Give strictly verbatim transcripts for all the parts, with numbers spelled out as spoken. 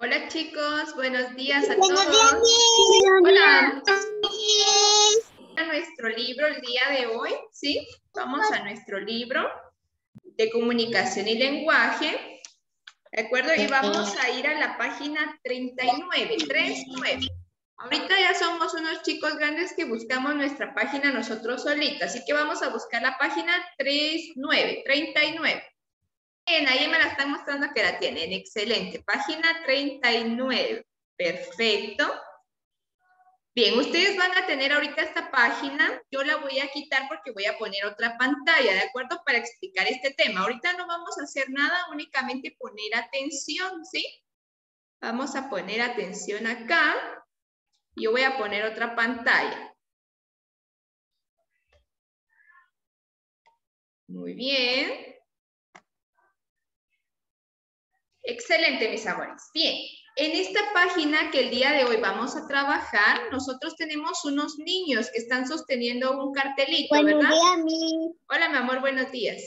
Hola chicos, buenos días a Buenos todos. días, Hola. días. A nuestro libro el día de hoy, ¿sí? Vamos a nuestro libro de comunicación y lenguaje, ¿de acuerdo? Y vamos a ir a la página treinta y nueve, treinta y nueve. Ahorita ya somos unos chicos grandes que buscamos nuestra página nosotros solitos, así que vamos a buscar la página treinta y nueve, treinta y nueve. Bien, ahí me la están mostrando que la tienen. Excelente. Página treinta y nueve. Perfecto. Bien, ustedes van a tener ahorita esta página. Yo la voy a quitar porque voy a poner otra pantalla, ¿de acuerdo? Para explicar este tema. Ahorita no vamos a hacer nada, únicamente poner atención, ¿sí? Vamos a poner atención acá. Yo voy a poner otra pantalla. Muy bien. Excelente, mis amores. Bien, en esta página que el día de hoy vamos a trabajar, nosotros tenemos unos niños que están sosteniendo un cartelito, ¿verdad? Buenos días, mi. Hola, mi amor, buenos días.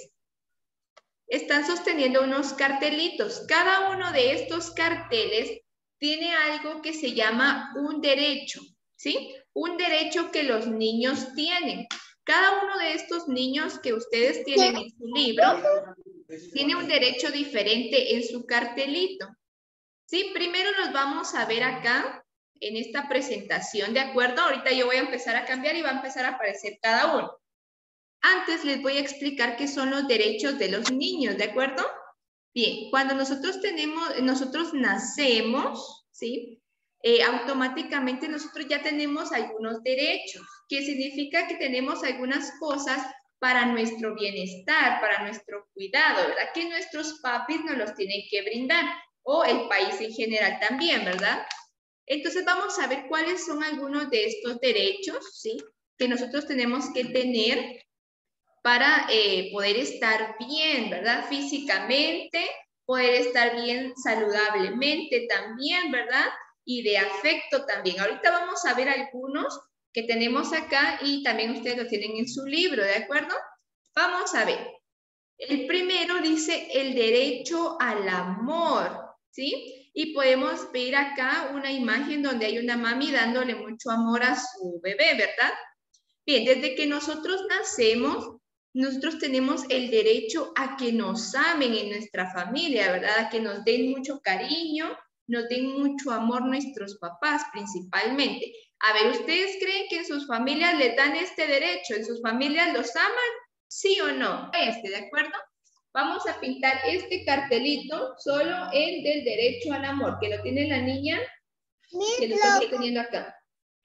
Están sosteniendo unos cartelitos. Cada uno de estos carteles tiene algo que se llama un derecho, ¿sí? Un derecho que los niños tienen. Cada uno de estos niños que ustedes tienen en su libro tiene un derecho diferente en su cartelito. Sí, primero los vamos a ver acá en esta presentación, ¿de acuerdo? Ahorita yo voy a empezar a cambiar y va a empezar a aparecer cada uno. Antes les voy a explicar qué son los derechos de los niños, ¿de acuerdo? Bien, cuando nosotros tenemos, nosotros nacemos, ¿sí? Eh, automáticamente nosotros ya tenemos algunos derechos, que significa que tenemos algunas cosas para nuestro bienestar, para nuestro cuidado, ¿verdad? Que nuestros papis nos los tienen que brindar, o el país en general también, ¿verdad? Entonces vamos a ver cuáles son algunos de estos derechos, ¿sí? Que nosotros tenemos que tener para eh, poder estar bien, ¿verdad? Físicamente, poder estar bien saludablemente también, ¿verdad? Y de afecto también. Ahorita vamos a ver algunos que tenemos acá y también ustedes lo tienen en su libro, ¿de acuerdo? Vamos a ver. El primero dice el derecho al amor, ¿sí? Y podemos ver acá una imagen donde hay una mami dándole mucho amor a su bebé, ¿verdad? Bien, desde que nosotros nacemos, nosotros tenemos el derecho a que nos amen en nuestra familia, ¿verdad? A que nos den mucho cariño, nos den mucho amor nuestros papás principalmente. A ver, ¿ustedes creen que en sus familias les dan este derecho? ¿En sus familias los aman? ¿Sí o no? Este, ¿de acuerdo? Vamos a pintar este cartelito, solo el del derecho al amor, que lo tiene la niña, que lo estamos teniendo acá.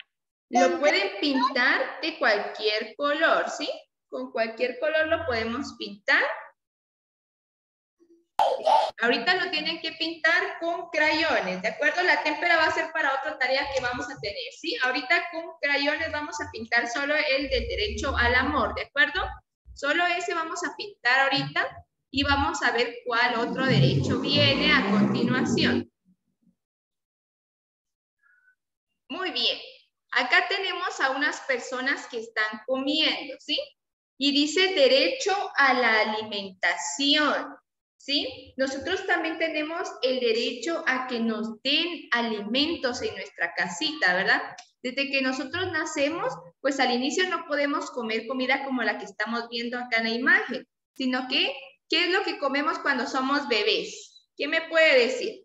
Lo pueden pintar de cualquier color, ¿sí? Con cualquier color lo podemos pintar. Ahorita lo tienen que pintar con crayones, ¿de acuerdo? La témpera va a ser para otra tarea que vamos a tener, ¿sí? Ahorita con crayones vamos a pintar solo el del derecho al amor, ¿de acuerdo? Solo ese vamos a pintar ahorita y vamos a ver cuál otro derecho viene a continuación. Muy bien. Acá tenemos a unas personas que están comiendo, ¿sí? Y dice derecho a la alimentación, ¿sí? Nosotros también tenemos el derecho a que nos den alimentos en nuestra casita, ¿verdad? Desde que nosotros nacemos, pues al inicio no podemos comer comida como la que estamos viendo acá en la imagen, sino que, ¿qué es lo que comemos cuando somos bebés? ¿Quién me puede decir?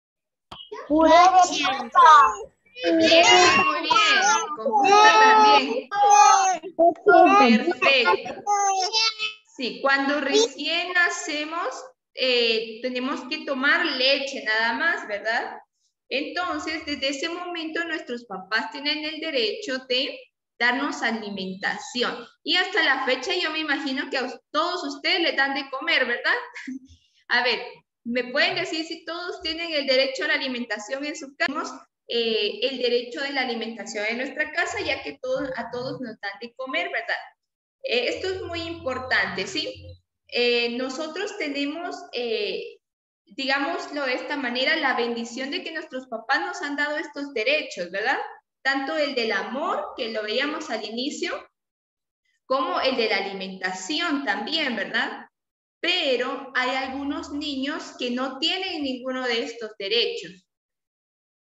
Leche, muy bien. Con fruta también. Perfecto. Sí, cuando recién nacemos, eh, tenemos que tomar leche nada más, ¿verdad? Entonces, desde ese momento nuestros papás tienen el derecho de darnos alimentación. Y hasta la fecha yo me imagino que a todos ustedes les dan de comer, ¿verdad? A ver, ¿me pueden decir si todos tienen el derecho a la alimentación en su casa? Eh, el derecho de la alimentación en nuestra casa, ya que todos, a todos nos dan de comer, ¿verdad? Eh, esto es muy importante, ¿sí? Eh, nosotros tenemos, eh, digámoslo de esta manera, la bendición de que nuestros papás nos han dado estos derechos, ¿verdad? Tanto el del amor, que lo veíamos al inicio, como el de la alimentación también, ¿verdad? Pero hay algunos niños que no tienen ninguno de estos derechos.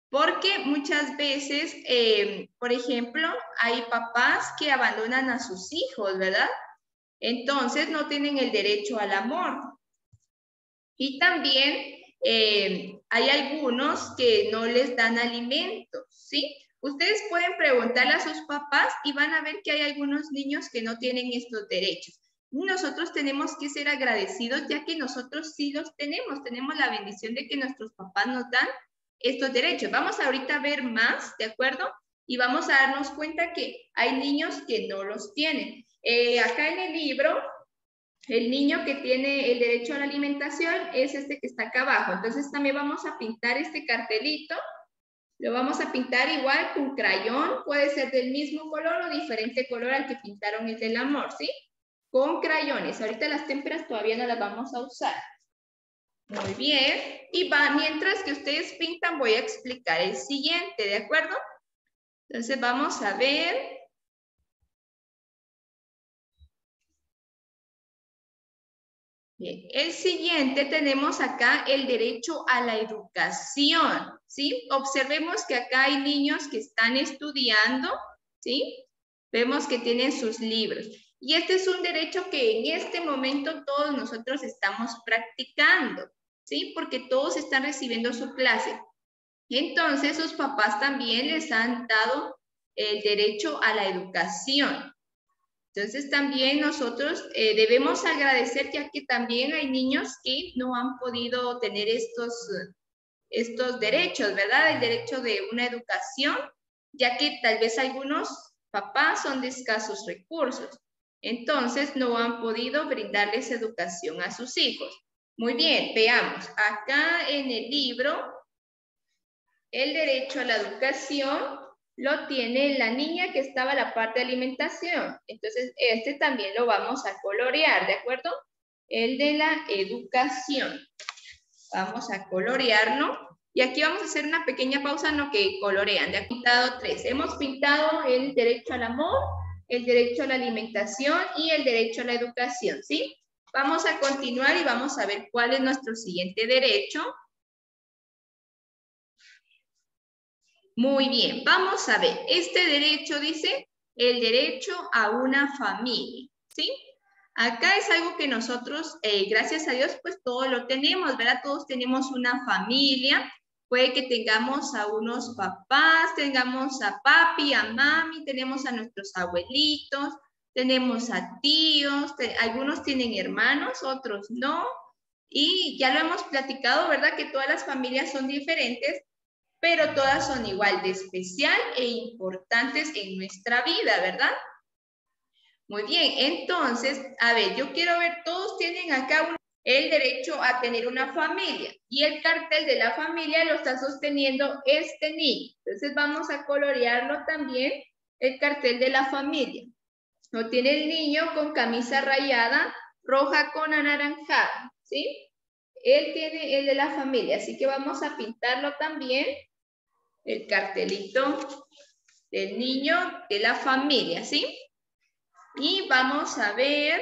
Porque muchas veces, eh, por ejemplo, hay papás que abandonan a sus hijos, ¿verdad? Entonces no tienen el derecho al amor. Y también eh, hay algunos que no les dan alimentos, ¿sí? Ustedes pueden preguntarle a sus papás y van a ver que hay algunos niños que no tienen estos derechos. Nosotros tenemos que ser agradecidos ya que nosotros sí los tenemos. Tenemos la bendición de que nuestros papás nos dan estos derechos. Vamos ahorita a ver más, ¿de acuerdo? Y vamos a darnos cuenta que hay niños que no los tienen. Eh, acá en el libro, el niño que tiene el derecho a la alimentación es este que está acá abajo. Entonces también vamos a pintar este cartelito. Lo vamos a pintar igual con crayón. Puede ser del mismo color o diferente color al que pintaron el del amor, ¿sí? Con crayones. Ahorita las témperas todavía no las vamos a usar. Muy bien. Y va, mientras que ustedes pintan, voy a explicar el siguiente, ¿de acuerdo? Entonces vamos a ver. Bien, el siguiente tenemos acá el derecho a la educación, ¿sí? Observemos que acá hay niños que están estudiando, ¿sí? Vemos que tienen sus libros. Y este es un derecho que en este momento todos nosotros estamos practicando, ¿sí? Porque todos están recibiendo su clase. Entonces, sus papás también les han dado el derecho a la educación. Entonces también nosotros eh, debemos agradecer ya que también hay niños que no han podido tener estos, estos derechos, ¿verdad? El derecho de una educación, ya que tal vez algunos papás son de escasos recursos. Entonces no han podido brindarles educación a sus hijos. Muy bien, veamos. Acá en el libro, el derecho a la educación lo tiene la niña que estaba a la parte de alimentación. Entonces, este también lo vamos a colorear, ¿de acuerdo? El de la educación. Vamos a colorearlo. Y aquí vamos a hacer una pequeña pausa en lo que colorean. Ya he pintado tres. Hemos pintado el derecho al amor, el derecho a la alimentación y el derecho a la educación, ¿sí? Vamos a continuar y vamos a ver cuál es nuestro siguiente derecho. Muy bien, vamos a ver. Este derecho dice el derecho a una familia, ¿sí? Acá es algo que nosotros, eh, gracias a Dios, pues todos lo tenemos, ¿verdad? Todos tenemos una familia. Puede que tengamos a unos papás, tengamos a papi, a mami, tenemos a nuestros abuelitos, tenemos a tíos, te, algunos tienen hermanos, otros no. Y ya lo hemos platicado, ¿verdad? Que todas las familias son diferentes, pero todas son igual de especial e importantes en nuestra vida, ¿verdad? Muy bien, entonces, a ver, yo quiero ver, todos tienen acá un, el derecho a tener una familia y el cartel de la familia lo está sosteniendo este niño. Entonces vamos a colorearlo también, el cartel de la familia. Lo tiene el niño con camisa rayada, roja con anaranjada, ¿sí? Él tiene el de la familia, así que vamos a pintarlo también. El cartelito del niño de la familia, ¿sí? Y vamos a ver,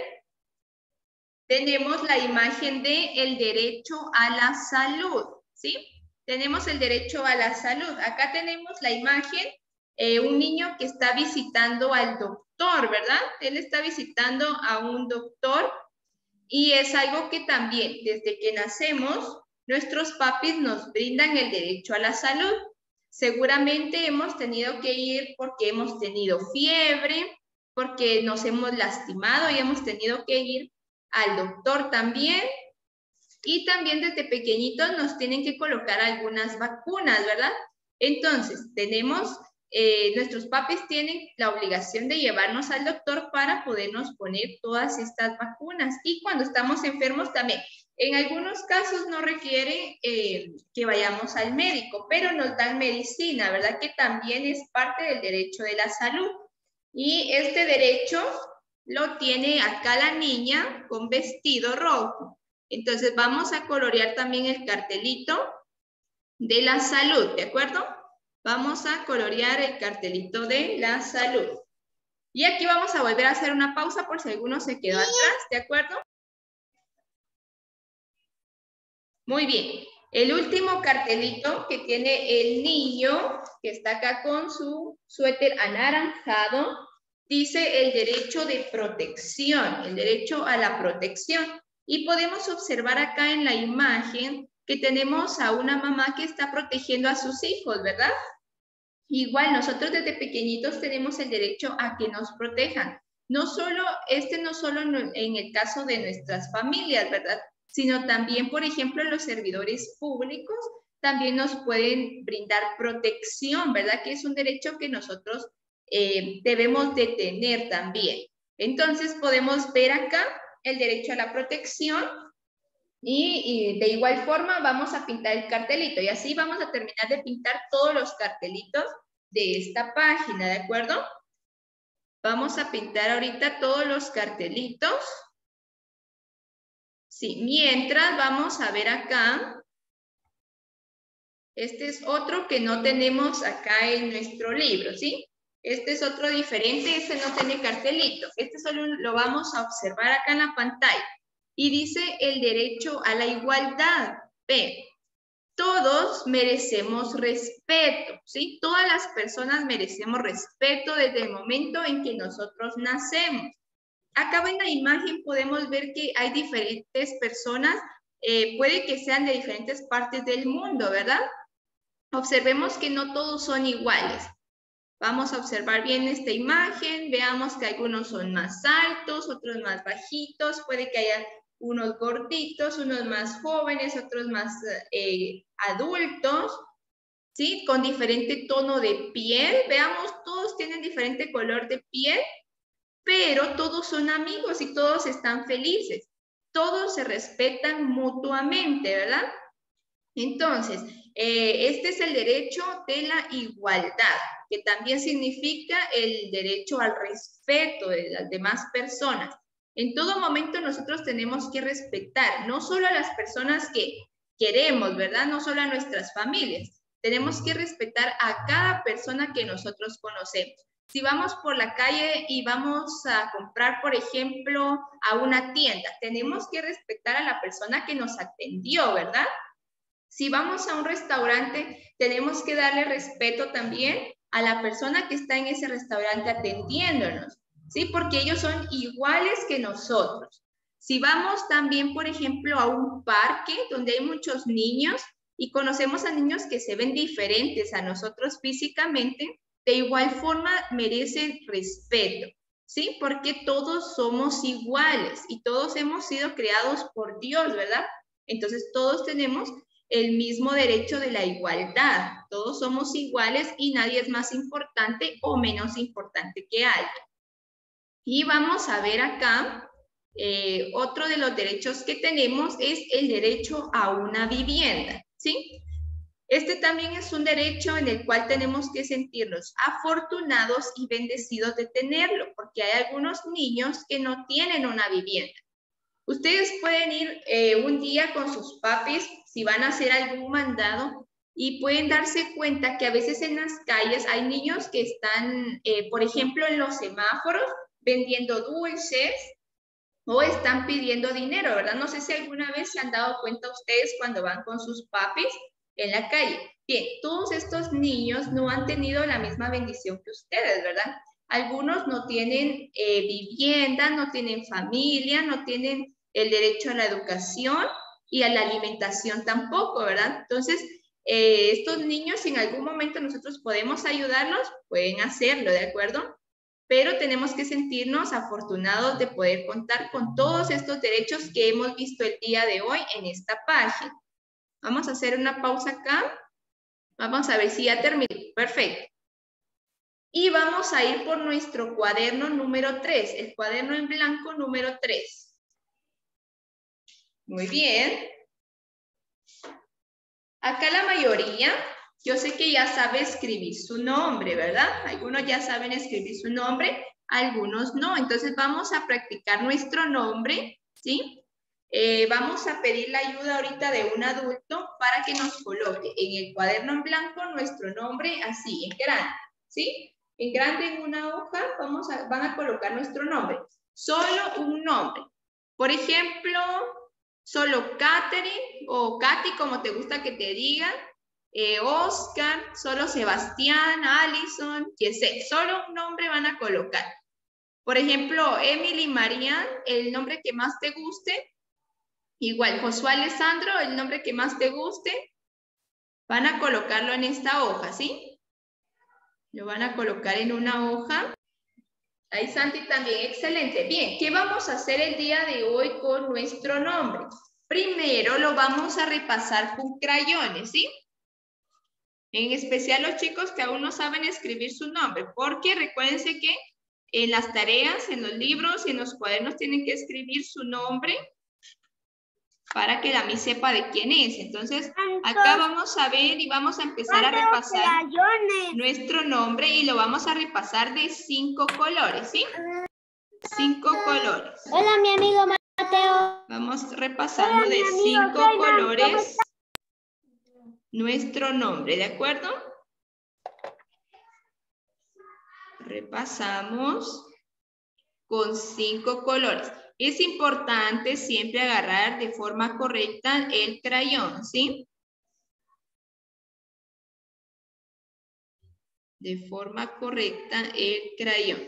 tenemos la imagen de el derecho a la salud, ¿sí? Tenemos el derecho a la salud. Acá tenemos la imagen, eh, un niño que está visitando al doctor, ¿verdad? Él está visitando a un doctor y es algo que también, desde que nacemos, nuestros papis nos brindan el derecho a la salud. Seguramente hemos tenido que ir porque hemos tenido fiebre, porque nos hemos lastimado y hemos tenido que ir al doctor también. Y también desde pequeñitos nos tienen que colocar algunas vacunas, ¿verdad? Entonces, tenemos, eh, nuestros papis tienen la obligación de llevarnos al doctor para podernos poner todas estas vacunas. Y cuando estamos enfermos también. En algunos casos no requiere eh, que vayamos al médico, pero nos dan medicina, ¿verdad? Que también es parte del derecho de la salud. Y este derecho lo tiene acá la niña con vestido rojo. Entonces vamos a colorear también el cartelito de la salud, ¿de acuerdo? Vamos a colorear el cartelito de la salud. Y aquí vamos a volver a hacer una pausa por si alguno se quedó atrás, ¿de acuerdo? Muy bien, El último cartelito que tiene el niño, que está acá con su suéter anaranjado, dice el derecho de protección, el derecho a la protección. Y podemos observar acá en la imagen que tenemos a una mamá que está protegiendo a sus hijos, ¿verdad? Igual nosotros desde pequeñitos tenemos el derecho a que nos protejan. No solo, este no solo en el caso de nuestras familias, ¿verdad? Sino también, por ejemplo, los servidores públicos también nos pueden brindar protección, ¿verdad? Que es un derecho que nosotros eh, debemos de tener también. Entonces podemos ver acá el derecho a la protección y, y de igual forma vamos a pintar el cartelito y así vamos a terminar de pintar todos los cartelitos de esta página, ¿de acuerdo? Vamos a pintar ahorita todos los cartelitos. Sí, mientras vamos a ver acá. Este es otro que no tenemos acá en nuestro libro, ¿sí? Este es otro diferente, este no tiene cartelito. Este solo lo vamos a observar acá en la pantalla. Y dice el derecho a la igualdad. Ve, todos merecemos respeto, ¿sí? Todas las personas merecemos respeto desde el momento en que nosotros nacemos. Acá en la imagen podemos ver que hay diferentes personas, eh, puede que sean de diferentes partes del mundo, ¿verdad? Observemos que no todos son iguales. Vamos a observar bien esta imagen, veamos que algunos son más altos, otros más bajitos, puede que haya unos gorditos, unos más jóvenes, otros más eh, adultos, ¿sí? Con diferente tono de piel, veamos, todos tienen diferente color de piel, pero todos son amigos y todos están felices. Todos se respetan mutuamente, ¿verdad? Entonces, eh, este es el derecho de la igualdad, que también significa el derecho al respeto de las demás personas. En todo momento nosotros tenemos que respetar, no solo a las personas que queremos, ¿verdad? No solo a nuestras familias. Tenemos que respetar a cada persona que nosotros conocemos. Si vamos por la calle y vamos a comprar, por ejemplo, a una tienda, tenemos que respetar a la persona que nos atendió, ¿verdad? Si vamos a un restaurante, tenemos que darle respeto también a la persona que está en ese restaurante atendiéndonos, ¿sí? Porque ellos son iguales que nosotros. Si vamos también, por ejemplo, a un parque donde hay muchos niños y conocemos a niños que se ven diferentes a nosotros físicamente, de igual forma merecen respeto, ¿sí? Porque todos somos iguales y todos hemos sido creados por Dios, ¿verdad? Entonces todos tenemos el mismo derecho de la igualdad. Todos somos iguales y nadie es más importante o menos importante que alguien. Y vamos a ver acá, eh, otro de los derechos que tenemos es el derecho a una vivienda, ¿sí? Este también es un derecho en el cual tenemos que sentirnos afortunados y bendecidos de tenerlo, porque hay algunos niños que no tienen una vivienda. Ustedes pueden ir eh, un día con sus papis si van a hacer algún mandado y pueden darse cuenta que a veces en las calles hay niños que están, eh, por ejemplo, en los semáforos vendiendo dulces o están pidiendo dinero, ¿verdad? No sé si alguna vez se han dado cuenta ustedes cuando van con sus papis en la calle. Bien, todos estos niños no han tenido la misma bendición que ustedes, ¿verdad? Algunos no tienen eh, vivienda, no tienen familia, no tienen el derecho a la educación y a la alimentación tampoco, ¿verdad? Entonces, eh, estos niños, si en algún momento nosotros podemos ayudarlos, pueden hacerlo, ¿de acuerdo? Pero tenemos que sentirnos afortunados de poder contar con todos estos derechos que hemos visto el día de hoy en esta página. Vamos a hacer una pausa acá. Vamos a ver si ya terminó. Perfecto. Y vamos a ir por nuestro cuaderno número tres, el cuaderno en blanco número tres. Muy bien. Acá la mayoría, yo sé que ya sabe escribir su nombre, ¿verdad? Algunos ya saben escribir su nombre, algunos no. Entonces vamos a practicar nuestro nombre, ¿sí? Eh, vamos a pedir la ayuda ahorita de un adulto para que nos coloque en el cuaderno en blanco nuestro nombre así, en grande, ¿sí? En grande en una hoja vamos a, van a colocar nuestro nombre. Solo un nombre. Por ejemplo, Solo Catherine o Katy, como te gusta que te digan. Eh, Oscar, solo Sebastián, Allison, Yesel. Solo un nombre van a colocar. Por ejemplo, Emily, Marian, el nombre que más te guste. Igual, Josué Alessandro, el nombre que más te guste. Van a colocarlo en esta hoja, ¿sí? Lo van a colocar en una hoja. Ahí Santi también, excelente. Bien, ¿qué vamos a hacer el día de hoy con nuestro nombre? Primero lo vamos a repasar con crayones, ¿sí? En especial los chicos que aún no saben escribir su nombre, porque recuérdense que en las tareas, en los libros y en los cuadernos tienen que escribir su nombre para que la Miss sepa de quién es. Entonces, acá vamos a ver y vamos a empezar a repasar nuestro nombre y lo vamos a repasar de cinco colores, ¿sí? Cinco colores. Hola, mi amigo Mateo. Vamos repasando Hola, de amigo, cinco soy Mar, colores nuestro nombre, ¿de acuerdo? Repasamos con cinco colores. Es importante siempre agarrar de forma correcta el crayón, ¿sí? De forma correcta el crayón.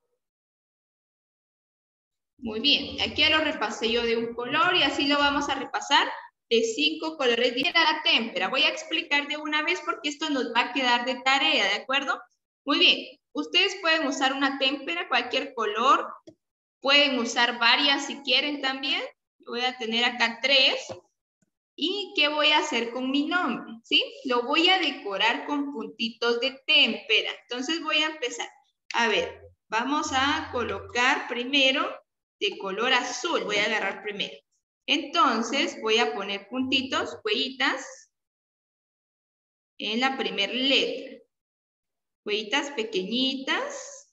Muy bien, aquí ya lo repasé yo de un color y así lo vamos a repasar de cinco colores. Dice la témpera. Voy a explicar de una vez porque esto nos va a quedar de tarea, ¿de acuerdo? Muy bien, ustedes pueden usar una témpera, cualquier color. Pueden usar varias si quieren también. Voy a tener acá tres. ¿Y qué voy a hacer con mi nombre? ¿Sí? Lo voy a decorar con puntitos de témpera. Entonces voy a empezar. A ver, vamos a colocar primero de color azul. Voy a agarrar primero. Entonces voy a poner puntitos, huellitas en la primera letra. Huellitas pequeñitas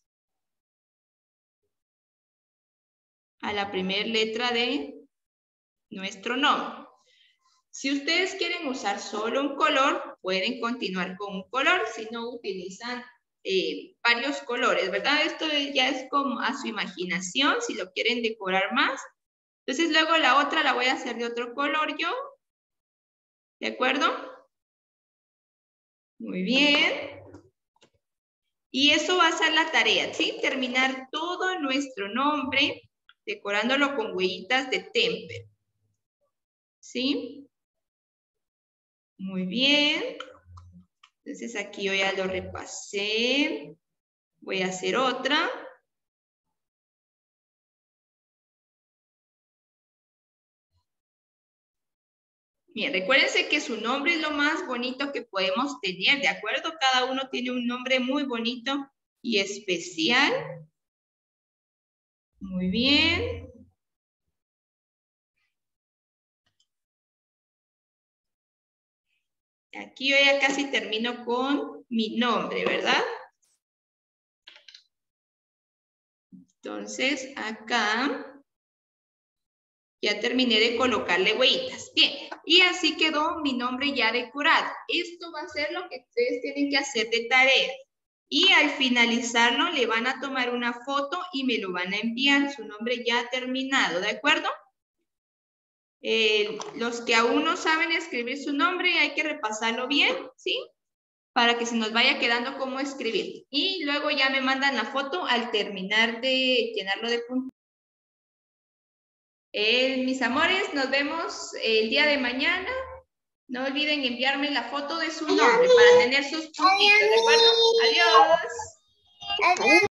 a la primera letra de nuestro nombre. Si ustedes quieren usar solo un color, pueden continuar con un color, si no utilizan eh, varios colores, ¿verdad? Esto ya es como a su imaginación, si lo quieren decorar más. Entonces luego la otra la voy a hacer de otro color yo. ¿De acuerdo? Muy bien. Y eso va a ser la tarea, ¿sí? Terminar todo nuestro nombre decorándolo con huellitas de témpera. ¿Sí? Muy bien. Entonces aquí yo ya lo repasé. Voy a hacer otra. Bien, recuérdense que su nombre es lo más bonito que podemos tener, ¿de acuerdo? Cada uno tiene un nombre muy bonito y especial. Muy bien. Aquí yo ya casi termino con mi nombre, ¿verdad? Entonces, acá ya terminé de colocarle huellitas. Bien, y así quedó mi nombre ya decorado. Esto va a ser lo que ustedes tienen que hacer de tarea. Y al finalizarlo, le van a tomar una foto y me lo van a enviar, su nombre ya terminado, ¿de acuerdo? Eh, los que aún no saben escribir su nombre, hay que repasarlo bien, ¿sí? Para que se nos vaya quedando cómo escribir. Y luego ya me mandan la foto al terminar de llenarlo de puntos. Eh, mis amores, nos vemos el día de mañana. No olviden enviarme la foto de su nombre para tener sus puntitos, ¿de acuerdo? Adiós. Adiós.